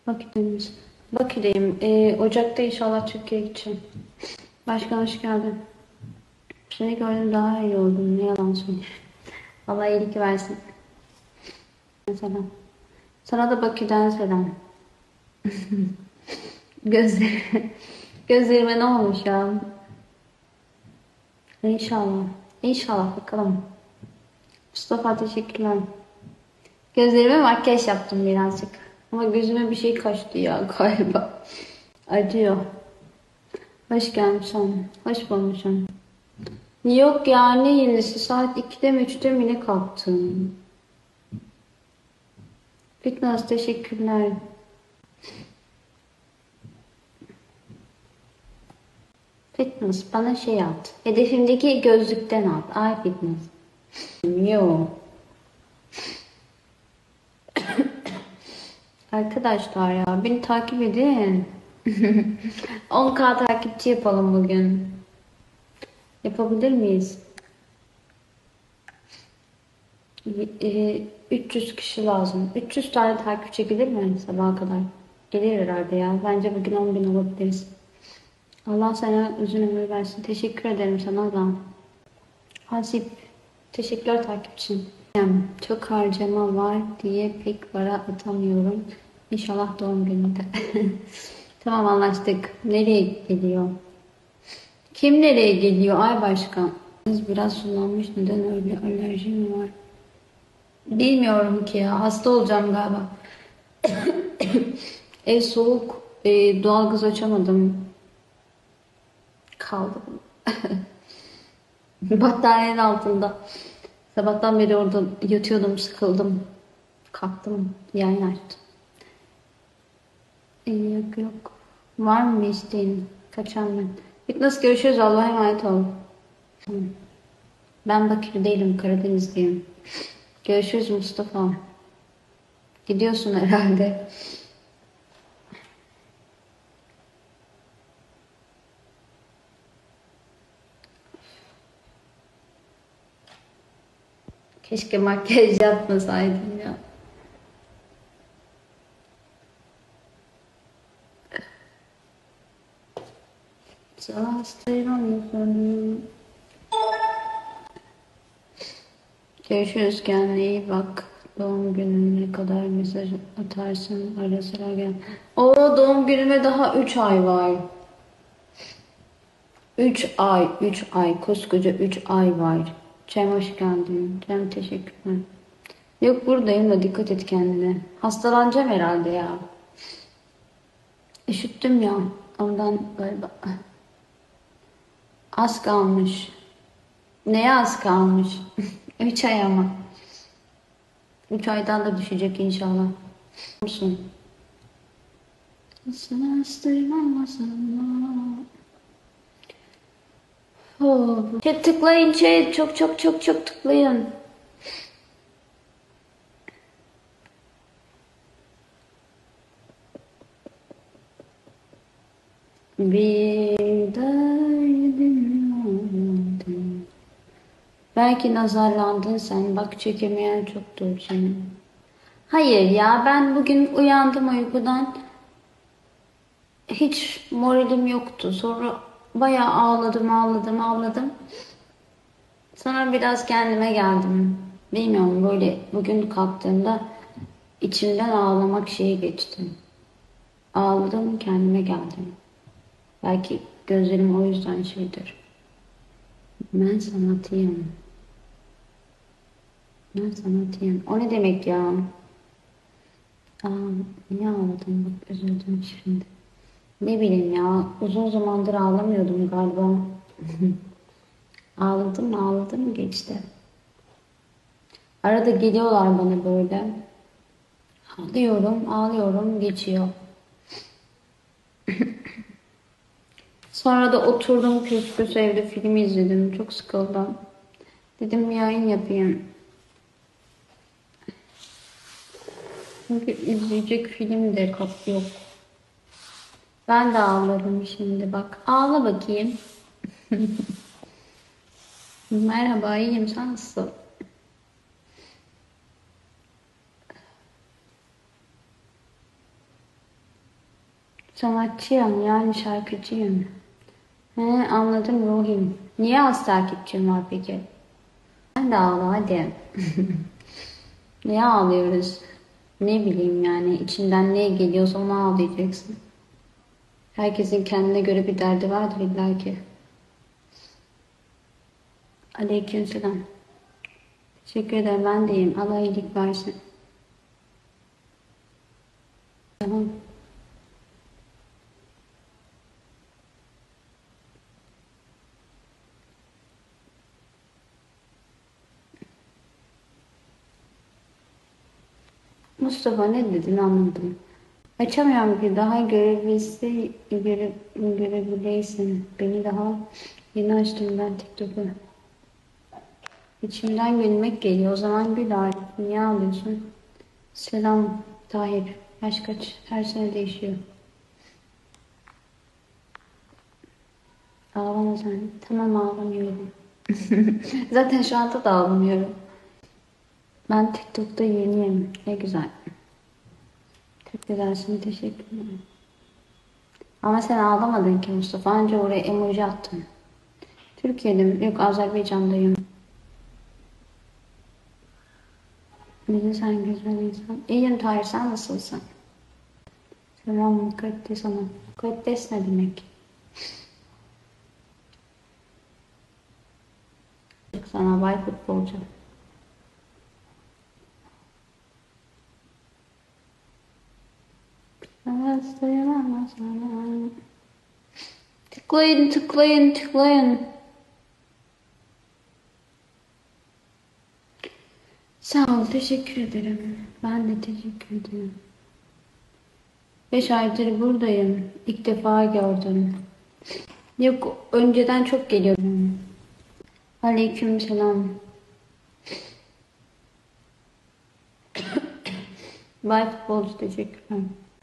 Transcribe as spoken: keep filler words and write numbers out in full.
Bakü'deyiz. Bakü'deyim. Ee, Ocak'ta inşallah Türkiye'ye gideceğim. Başkan hoş geldin. Seni gördüm daha iyi oldum. Ne yalan söyleyeyim. Allah iyilik versin. Selam. Sana da Bakü'den selam. Gözleri, gözlerime ne olmuş ya? İnşallah. İnşallah bakalım. Mustafa teşekkürler. Gözlerime makyaj yaptım birazcık. Ama gözüme bir şey kaçtı ya galiba. Acıyor. Hoş gelmişsin. Hoş bulmuşum. Yok ya ne yenisi saat ikide mi üçte mi ne kalktım. Fitness teşekkürler. Fitness bana şey at. Hedefimdeki gözlükten at. Ay fitness. Yo. Arkadaşlar ya beni takip edin. on K takipçi yapalım bugün. Yapabilir miyiz? Ee, üç yüz kişi lazım. üç yüz tane takipçi gelir mi sabaha kadar? Gelir herhalde ya. Bence bugün on bin olabiliriz. Allah sana uzun ömür versin. Teşekkür ederim sana da. Hasip. Teşekkürler takipçim. Çok harcama var diye pek para atamıyorum. İnşallah doğum gününde. Tamam anlaştık. Nereye geliyor? Kim nereye geliyor? Ay başkan. Biraz sulanmış. Neden öyle? Alerji mi var? Bilmiyorum ki ya. Hasta olacağım galiba. Ev soğuk. E, doğalgaz açamadım. Kaldım. Battaniyenin altında. Sabahtan beri orada yatıyordum, sıkıldım. Kalktım, yayın açtım. E, yok yok. Var mı bir isteğin? Kaçan ben. Fitness görüşürüz. Allah'a emanet ol. Ben Bakü'lü değilim, Karadenizliyim. Görüşürüz Mustafa. Gidiyorsun herhalde. Keşke makyaj yapmasaydım ya. Görüşürüz, kendine iyi bak. Doğum gününe kadar mesaj atarsın, ara sıra gel. O doğum günüme daha üç ay var. üç ay, üç ay, koskoca üç ay var. Cem hoş geldin. Cem teşekkürler. Yok buradayım da dikkat et kendine. Hastalanacağım herhalde ya. Üşüttüm ya. Ondan galiba. Az kalmış. Neye az kalmış? üç ay ama. üç aydan da düşecek inşallah. Olsun. Sana oh. Çok tıklayın şey. Çok çok çok çok tıklayın. Bir derdim oldu. Belki nazarlandın sen. Bak çekemeyen çoktur senin. Hayır ya ben bugün uyandım uykudan. Hiç moralim yoktu. Sonra bayağı ağladım ağladım ağladım. Sonra biraz kendime geldim. Bilmiyorum böyle bugün kalktığımda içimden ağlamak şeyi geçti. Ağladım kendime geldim. Belki gözlerim o yüzden şeydir. Ben sanatıyım. Ben sanatıyım. O ne demek ya? Aa, niye ağladım? Bak üzüldüm şimdi. Ne bileyim ya. Uzun zamandır ağlamıyordum galiba. Ağladım ağladım geçti. Arada geliyorlar bana böyle. Ağlıyorum ağlıyorum geçiyor. Sonra da oturdum küsküs evde film izledim. Çok sıkıldım. Dedim yayın yapayım. Çünkü izleyecek film de kap yok. Ben de ağladım şimdi bak. Ağla bakayım. Merhaba iyiyim sen nasılsın? Sanatçıyım yani şarkıcıyım. He, anladım ruhim. Niye az takipçim var peki? Sen de ağla hadi. Niye ağlıyoruz? Ne bileyim yani içinden ne geliyorsa onu ağlayacaksın. Herkesin kendine göre bir derdi vardır illa ki. Aleykümselam. Teşekkür ederim ben de iyiyim. Allah iyilik versin. Tamam. Mustafa ne dedin anladım. Açamıyorum ki daha görebilse göre, görebileysin. Beni daha yeni açtım ben TikTok'u. İçimden gülmek geliyor. O zaman gül Arif. Niye ağlıyorsun? Selam Tahir. Yaş kaç? Her sene değişiyor. Ağlama sen. Tamam ağlamıyorum. Zaten şu anda da ağlamıyorum. Ben TikTok'ta yeniyim. Ne güzel. Çok güzelsin. Teşekkür ederim. Ama sen ağlamadın ki Mustafa. Anca oraya emoji attın. Türkiye'de mi? Yok Azerbaycan'dayım. Bizi sen güzel insan. İyiyim Tahir sen nasılsın? Selam mukaddes ana. Mukaddes ne demek? Sana bay futbolcu. Tıklayın tıklayın tıklayın. Sağ ol teşekkür ederim. Ben de teşekkür ederim. Beş aydır buradayım. İlk defa gördüm. Yok önceden çok geliyordum. Aleyküm selam. Bay futbolcu teşekkürler.